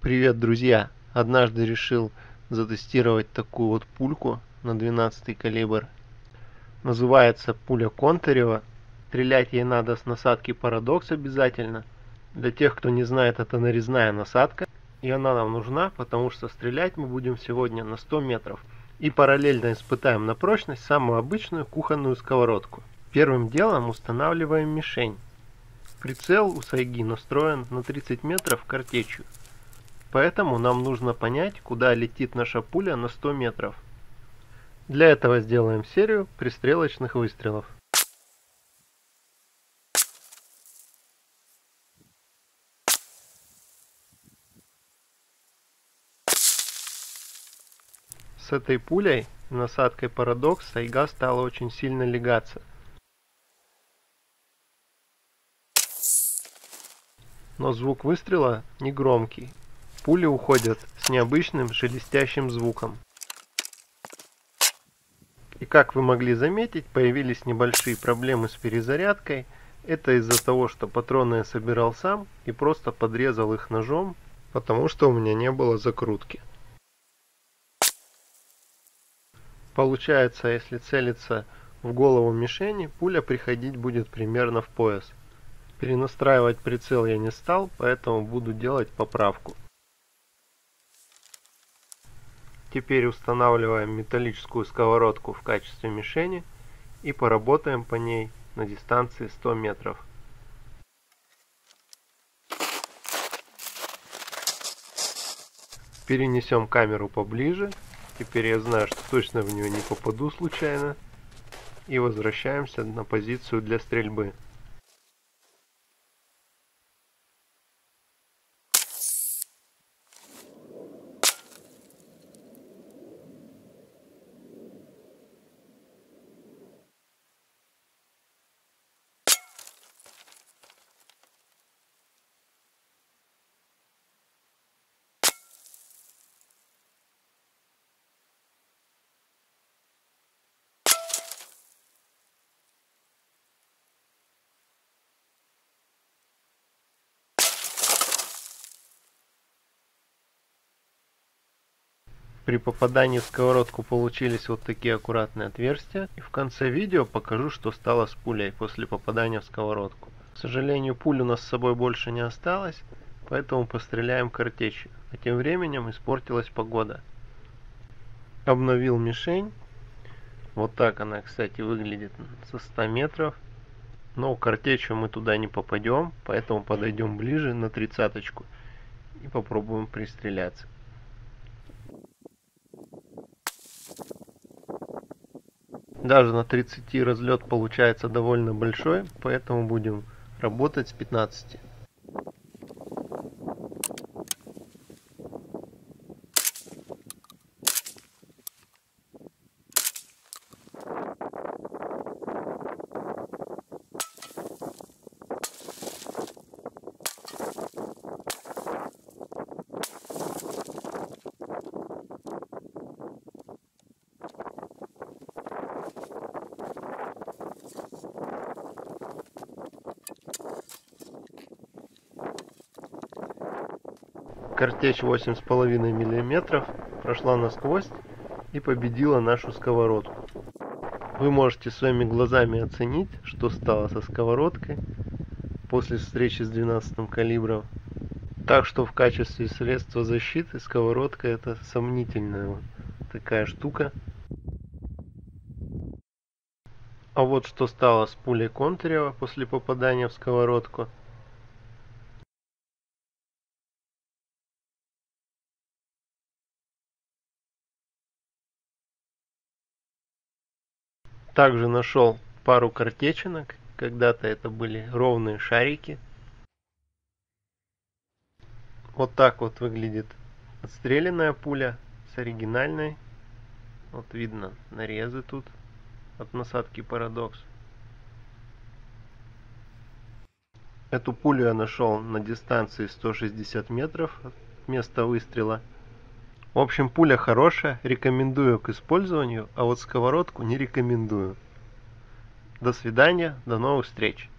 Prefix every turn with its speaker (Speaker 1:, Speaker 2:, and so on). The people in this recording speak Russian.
Speaker 1: Привет, друзья! Однажды решил затестировать такую вот пульку на 12 калибр. Называется пуля Контарева. Стрелять ей надо с насадки Paradox обязательно. Для тех, кто не знает, это нарезная насадка. И она нам нужна, потому что стрелять мы будем сегодня на 100 метров. И параллельно испытаем на прочность самую обычную кухонную сковородку. Первым делом устанавливаем мишень. Прицел у Сайги настроен на 30 метров картечью. Поэтому нам нужно понять, куда летит наша пуля на 100 метров. Для этого сделаем серию пристрелочных выстрелов. С этой пулей и насадкой Paradox Сайга стала очень сильно лягаться. Но звук выстрела не громкий. Пули уходят с необычным шелестящим звуком. И как вы могли заметить, появились небольшие проблемы с перезарядкой. Это из-за того, что патроны я собирал сам и просто подрезал их ножом, потому что у меня не было закрутки. Получается, если целиться в голову мишени, пуля приходить будет примерно в пояс. Перенастраивать прицел я не стал, поэтому буду делать поправку. Теперь устанавливаем металлическую сковородку в качестве мишени и поработаем по ней на дистанции 100 метров. Перенесем камеру поближе. Теперь я знаю, что точно в нее не попаду случайно. И возвращаемся на позицию для стрельбы. При попадании в сковородку получились вот такие аккуратные отверстия. И в конце видео покажу, что стало с пулей после попадания в сковородку. К сожалению, пуль у нас с собой больше не осталось, поэтому постреляем картечью. А тем временем испортилась погода. Обновил мишень. Вот так она, кстати, выглядит со 100 метров. Но картечью мы туда не попадем, поэтому подойдем ближе на 30-очку и попробуем пристреляться. Даже на 30 разлет получается довольно большой, поэтому будем работать с 15. Картечь 8,5 мм прошла насквозь и победила нашу сковородку. Вы можете своими глазами оценить, что стало со сковородкой после встречи с 12 калибром. Так что в качестве средства защиты сковородка это сомнительная вот такая штука. А вот что стало с пулей Контарева после попадания в сковородку. Также нашел пару картечинок. Когда-то это были ровные шарики. Вот так вот выглядит отстрелянная пуля с оригинальной. Вот видно нарезы тут от насадки Paradox. Эту пулю я нашел на дистанции 160 метров от места выстрела. В общем, пуля хорошая, рекомендую к использованию, а вот сковородку не рекомендую. До свидания, до новых встреч.